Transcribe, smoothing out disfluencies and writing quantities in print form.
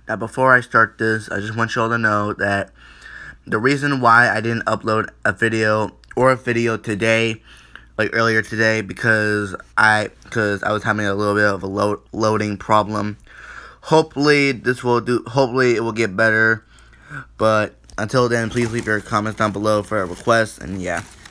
that before I start this, I just want you all to know that the reason why I didn't upload a video today, like earlier today, because I was having a little bit of a loading problem. Hopefully it will get better. But until then, please leave your comments down below for a request, and yeah.